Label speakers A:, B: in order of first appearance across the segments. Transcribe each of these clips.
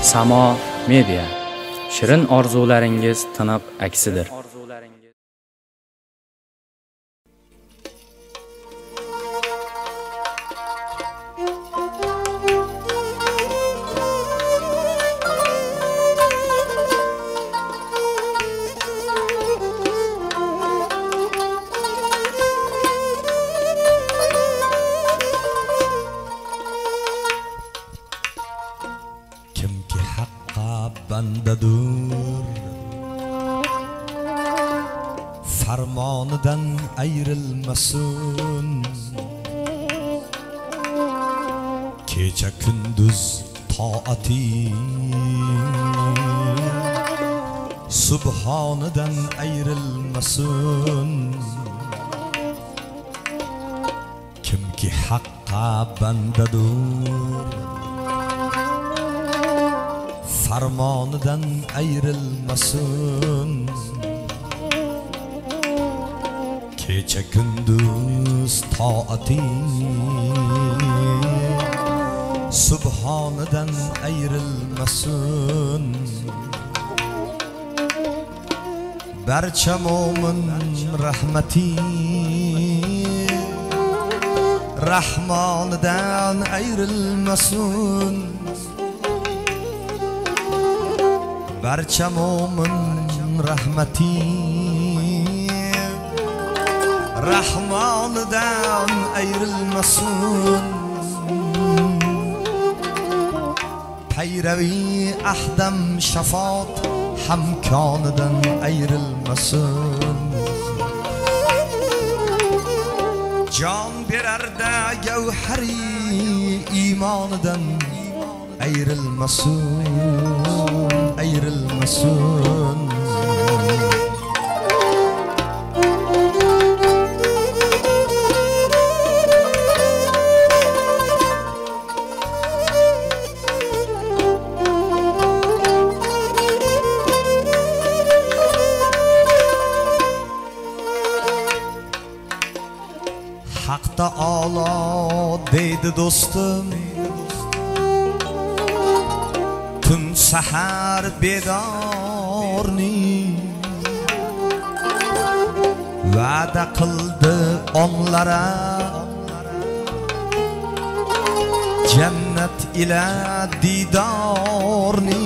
A: Samo Media. Shirin orzularingiz tiniq aksidir.
B: Kimki haqqa bandadur, farmonidan ayrilmasin. Kecha kunduz toati, subhonidan ayrilmasin. Kimki haqqa bandadur, farmonidan ayrilmasin. Kecha kunduz toati, subhonidan ayrilmasin. Barcha mo'min rahmati, rahmonidan ayrilmasin. Barcha mo'min rahmati, rahmonidan ayrilmasin. Payravi ahdam shafot hamkonidan ayrilmasin. Jon berarda gavhari iymonidan ayrilmasin, ayrilmasin. Haq Taolo deydi do'stim, tun sahar bedorni va'da qildi onlara, jannat ila didorni.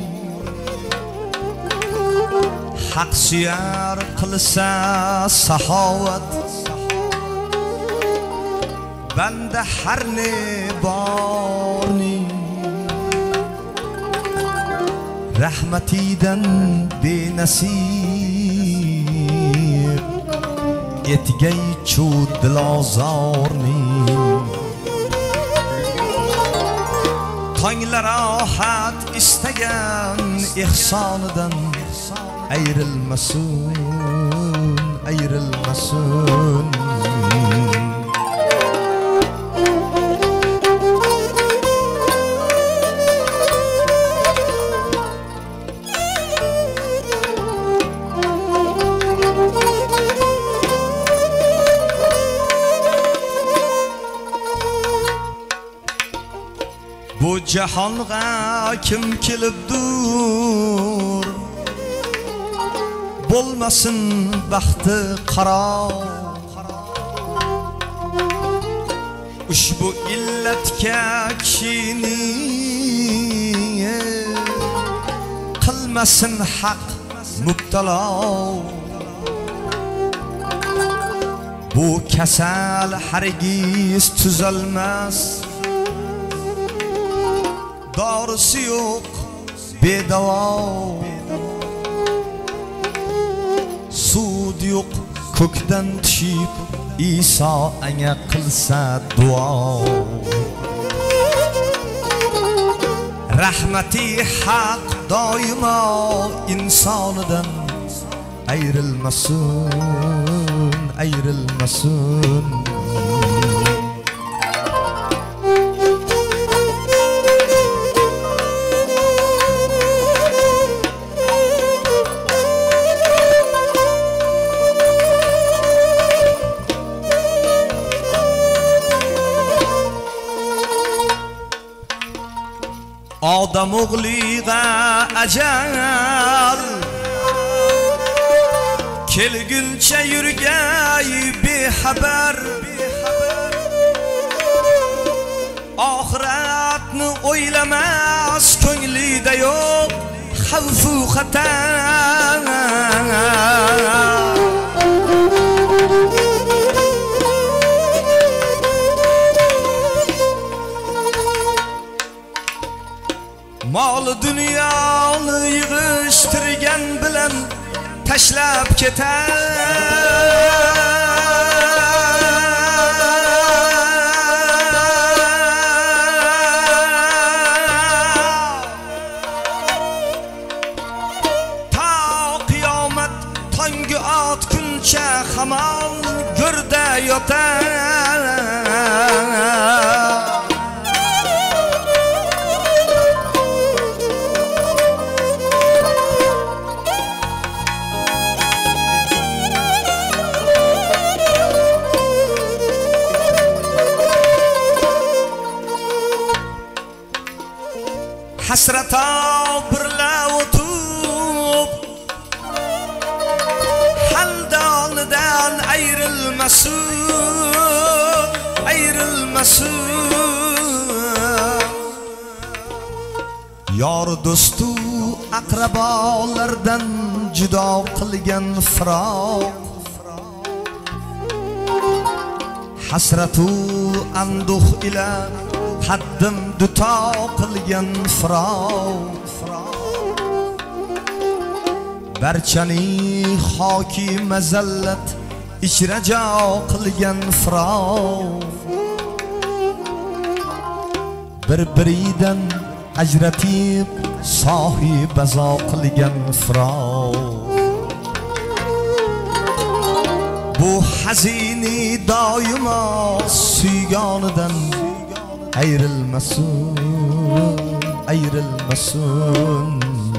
B: Haq suyar qilsa saxovat, banda har ne borni. Rahmatidan benasib etgay chud dilozorni. Tonglar rohat istagan ihsonidan ayrilmasin, ayrilmasin. Bu jahonga kim kelibdur, bo'lmasin baxti qaro. Ushbu illatga kishini qilmasin haq mubtalo. Bu kasal hargiz tuzalmas, dorisi yo'q bedavo. Sud yo'q ko'kdan tushib Iso anga qilsa duo. Rahmati haq doimo insonidan ayrilmasin, ayrilmasin. odam o'g'liga ajal kelguncha yurgay bexabar oxiratni o'ylamas ko'nglida yo'q xavfu xatar mol dunyoni yig'ishtirgan bilan tashlab ketar ta qiyomat tongi otguncha hamon go'rda yotar hasrata birla o'tib haldonidan ayrilmasin yor do'stu aqrabolardan judo qilgan firoq hasratu anduh ila haddim duto qilgan firoq barchani xoki mazallat ichrajo qilgan firoq bir-biridan ajratib sohibazo qilgan firoq bu hazini doimo suygonidan ayrilmasin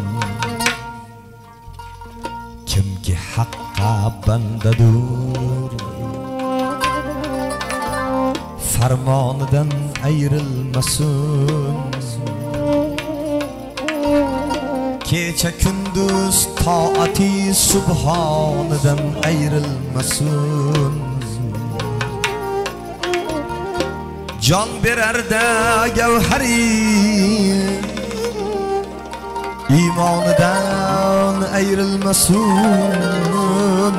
B: kimki haqqa bandadur farmonidan ayrilmasin kecha kunduz toati subhonidan ayrilmasin jon berarda gavhari iymonidan ayrilmasin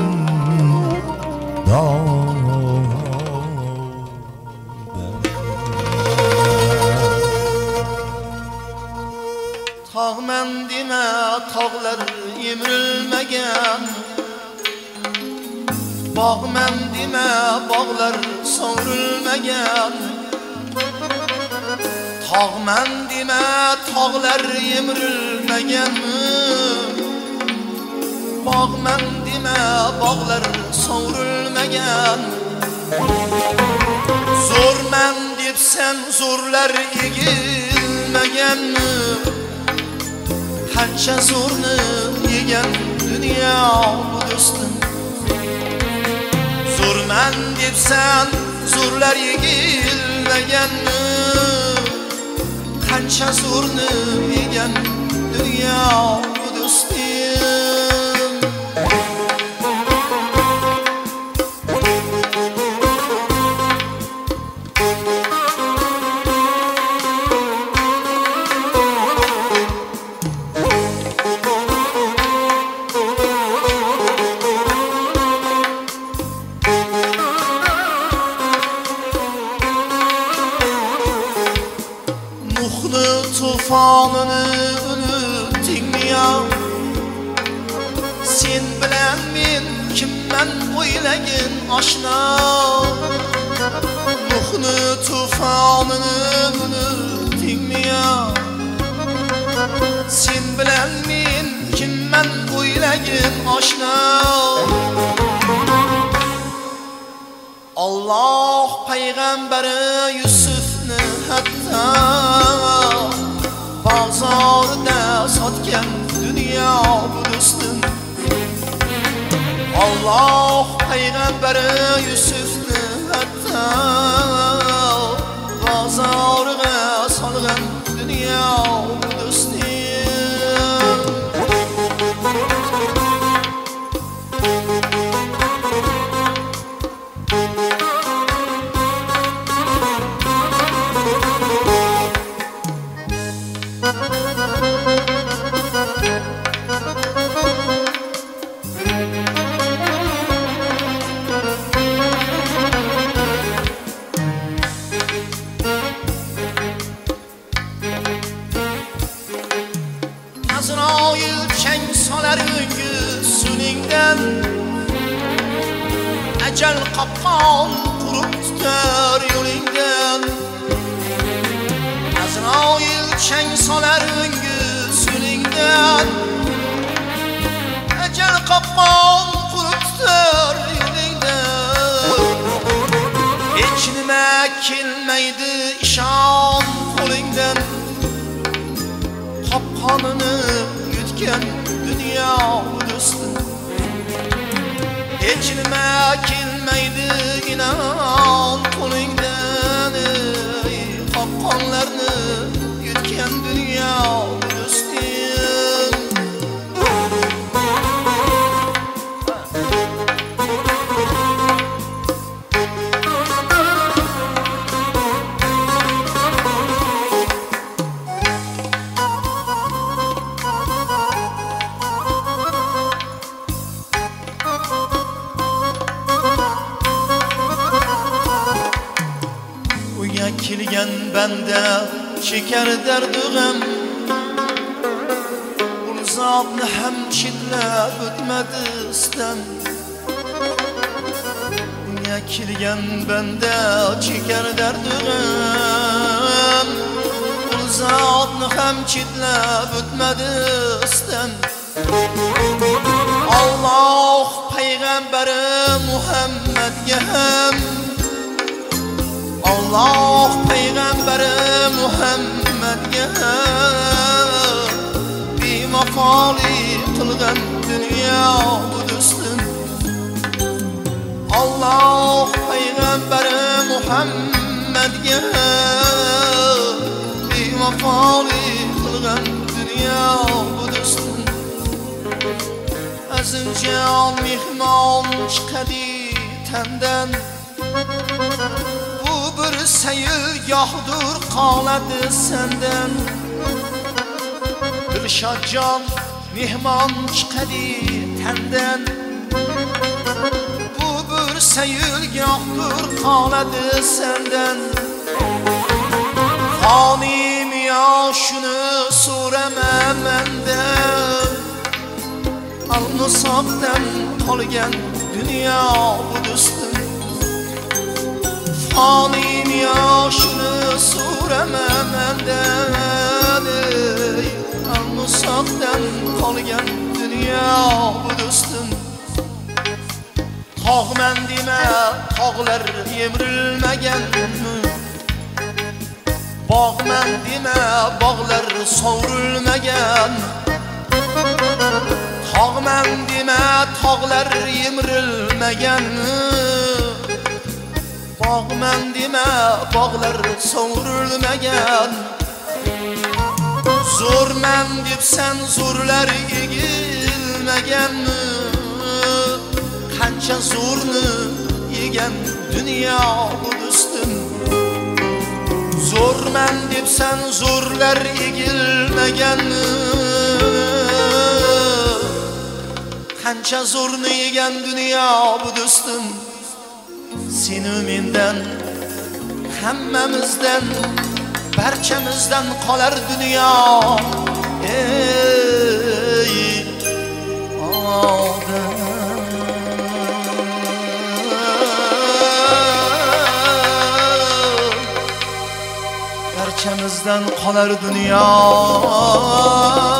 C: tog'man dema tog'lar yemirilmagan bog'man dema bog'lar so'rilmagan tog'man dema tog'lar yemirilmaganmi bog'man dema bog'lar so'rilmagan zo'rman debsan zo'rlar egilmaganmi qancha zo'rni yegan dunyo bu do'stim zo'rman debsan zo'rlar yegilmaganmi qancha zo'rni yegan dunyo bu do'stim tufonini unutdingmi ya sen bilan men kimman o'ylagin oshna Nuhni tufonini unutdingmi ya sen bilan men kimman o'ylagin oshna Allah payg'ambari Yusufni hatta bozorda sotgan dunyo bu do'stim Allah payg'ambari Yusufni hatta bozorga solgan dunyo bu Ecel kapkan kurup tutar yolingdan Azrail çeng solar öngüsüningdan Ecel kapkan kurup tutar yolingdan Hiç nime kelmeydi işan kolingdan Kapkanını yutken dünya dostum Hiç nime kelmeydi inan kolingdan Kapkanlarını yutken dünya dostum Kilgen bende çeker derdim Bunu zatını hem çitlep ötmedi isten Dünya kilgen bende çeker derdim Bunu zatını hem çitlep ötmedi isten Allah peygamberi Muhammed'e hem Allah peygamberi Muhammed'e bimafali kılgan dünya bu dostum Allah peygamberi Muhammed'e bimafali kılgan dünya bu dostum Azıncan mihman çıkadı tenden Bir seyirgahdır qaladı senden Dilşadcan mihman çıkadı tenden Bu bir seyirgahdır qaladı senden Fanim yaşını sorama menden Alnısaqdan qolgan dünya bu dostum Fanim yaşını sorama menden Alnısaqdan qolgan dünya bu dostum Tağmen deme tağlar yemirilmegen Bağmen deme bağlar sovrulmagan Tağmen deme tağlar yemirilmegen Bağmen deme bağlar sovrulmagan Zormen depsen zorlar egilmegen Qancha zorni yegan dünya bu dostum Zormen depsen zorlar egilmegen Qancha zorni yegan dünya bu dostum Seni menden, hammamizdan, barchamizdan qolar dünya Ey odam Barchamizdan qolar dünya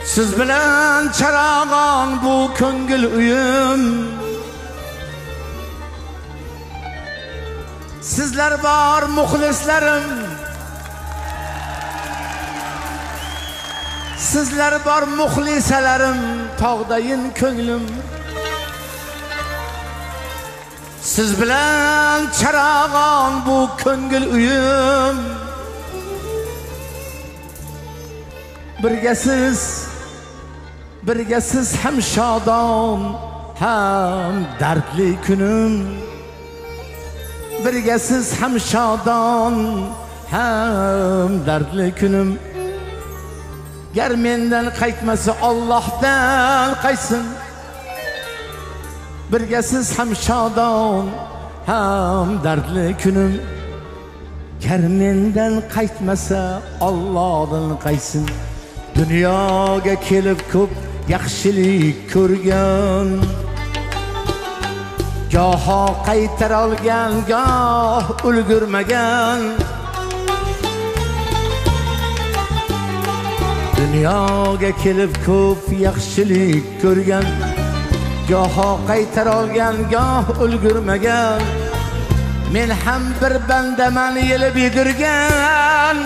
B: Siz bilan charog'on bu ko'ngil uyim. Sizlar bor muxlislarim. Sizlar bor muxlisalarim, tog'dayin ko'nglim. Siz bilan charog'on bu ko'ngil uyim. Birgasiz ham shodon, ham dardli kunim. Birgasiz ham shodon, ham dardli kunim. Gar mendan qaytmasa Allohdan qaytsin. Birgasiz ham shodon, ham dardli kunim. Gar mendan qaytmasa Allohdan qaytsin. Dunyoga kelib ko'p yaxshilik ko'rgan, goho qaytara olgan, goh ulgurmagan. Dunyoga kelib ko'p yaxshilik ko'rgan, goho qaytara olgan, goh ulgurmagan. Men ham bir bandaman yelib yugurgan.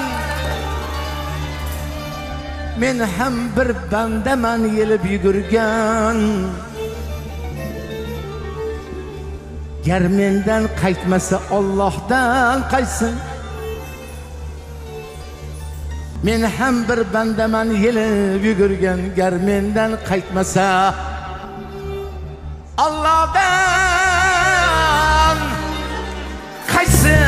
B: Men ham bir bandaman yelib yugurgan. Gar mendan qaytmasa Allohdan qaytsin. Men ham bir bandaman yelib yugurgan. Gar mendan qaytmasa Allohdan qaytsin.